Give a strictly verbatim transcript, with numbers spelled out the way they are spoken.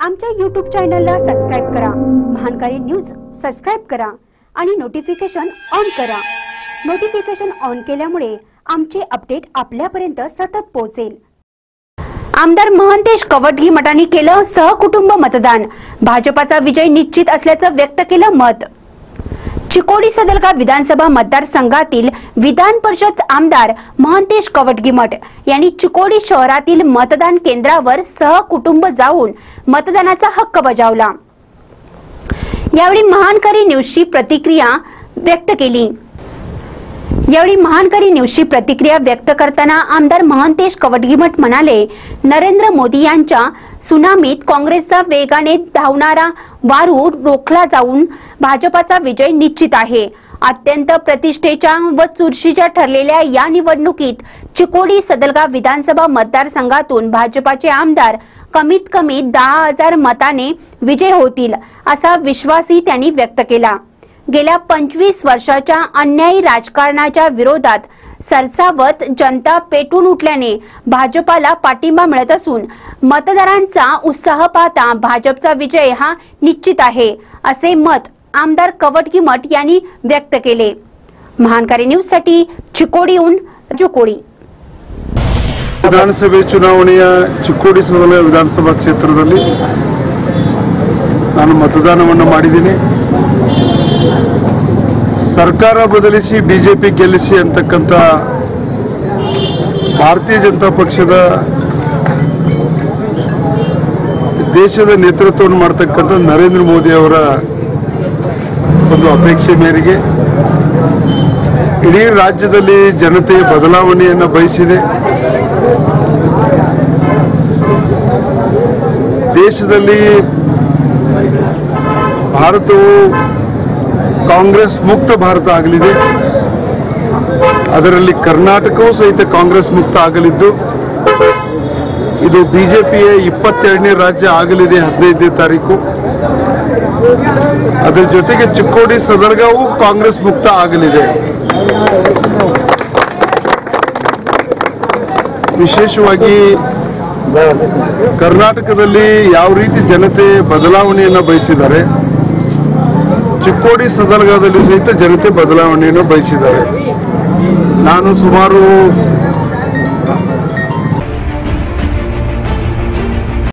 आमच्या यूट्यूब चॅनलला सबस्क्राइब करा, महानकारी न्यूज सबस्क्राइब करा आणि नोटिफिकेशन ऑन करा। नोटिफिकेशन ऑन केल्यामुळे आमचे अपडेट आपल्यापर्यंत सतत पोहोचेल। आमदार महंतेश कवटगीमठांनी केलं सहकुटुंब मतदान, भाजपाचा विजय निश्चित असल्याचं व्यक्त केलं मत। चिकोडी सदलगा विधानसभा मतदारसंघातील विधान परिषद आमदार महंतेश कवटगीमठ यांनी चिकोडी शहरातील मतदान केंद्रावर सहकुटुंब जाऊन मतदानाचा हक्क बजावला। यावेळी महानकारी न्यूजची प्रतिक्रिया व्यक्त केली। यावेळी महानकारी न्यूजची प्रतिक्रिया व्यक्त करताना आमदार महंतेश कवटगीमठ म्हणाले, नरेंद्र मोदी यांच्या सुनामीत काँग्रेसचा वेगाने धावणारा वारू रोखला जाऊन भाजपाचा विजय निश्चित आहे। अत्यंत प्रतिष्ठेच्या व चुरशीच्या ठरलेल्या या निवडणुकीत चिकोडी सदलगा विधानसभा मतदारसंघातून भाजपाचे आमदार कमीत कमी दहा हजार मताने विजय होतील असा विश्वासही त्यांनी व्यक्त केला। गेल्या पंचवीस वर्षाच्या अन्यायी राजकारणाच्या विरोधात सरसावत जनता पेटून उठल्याने भाजपाला पाठिंबा मिळत असून मतदारांचा उत्साह पाहता भाजपचा विजय हा निश्चित आहे असे मत आमदार कवटगीमठ यांनी व्यक्त केले। महानकारी न्यूज साठी चिकोडीहून जुकोडी। विधानसभे ಚುನಾವಣೆಯ ಚಿಕ್ಕೋಡಿ ಸದಲಗ ವಿಧಾನಸಭಾ ಕ್ಷೇತ್ರದಲ್ಲಿ ನಾನು ಮತದಾನವನ್ನು ಮಾಡಿದ್ದೀನಿ। ಸರ್ಕಾರ ಬದಲಿಸಿ ಬಿಜೆಪಿ ಗೆಲ್ಲಿಸಿ ಅಂತಕ್ಕಂತ ಭಾರತೀಯ ಜನತಾ ಪಕ್ಷದ ದೇಶದ ನೇತೃತ್ವವನ್ನು ಮಾಡತಕ್ಕಂತ ನರೇಂದ್ರ ಮೋದಿ ಅವರ ಒಂದು ಅಪೇಕ್ಷೆ ಮೇರೆಗೆ ಇಡೀ ರಾಜ್ಯದಲ್ಲಿ ಜನತೆ ಬದಲಾವಣೆಯನ್ನು ಬಯಸಿದೆ। ದೇಶದಲ್ಲಿ ಭಾರತವು ಕಾಂಗ್ರೆಸ್ ಮುಕ್ತ ಭಾರತ ಆಗಲಿದೆ, ಅದರಲ್ಲಿ ಕರ್ನಾಟಕವೂ ಸಹಿತ ಕಾಂಗ್ರೆಸ್ ಮುಕ್ತ ಆಗಲಿದ್ದು ಇದು ಬಿಜೆಪಿಯ ಇಪ್ಪತ್ತೆರಡನೇ ರಾಜ್ಯ ಆಗಲಿದೆ ಹದಿನೈದನೇ ತಾರೀಕು। ಅದರ ಜೊತೆಗೆ ಚಿಕ್ಕೋಡಿ ಸದಲಗಾವು ಕಾಂಗ್ರೆಸ್ ಮುಕ್ತ ಆಗಲಿದೆ। ವಿಶೇಷವಾಗಿ ಕರ್ನಾಟಕದಲ್ಲಿ ಯಾವ ರೀತಿ ಜನತೆ ಬದಲಾವಣೆಯನ್ನು ಬಯಸಿದ್ದಾರೆ, ಚಿಕ್ಕೋಡಿ ಸದಲಗಾದಲ್ಲಿ ಸಹಿತ ಜನತೆ ಬದಲಾವಣೆಯನ್ನು ಬಯಸಿದ್ದಾರೆ। ನಾನು ಸುಮಾರು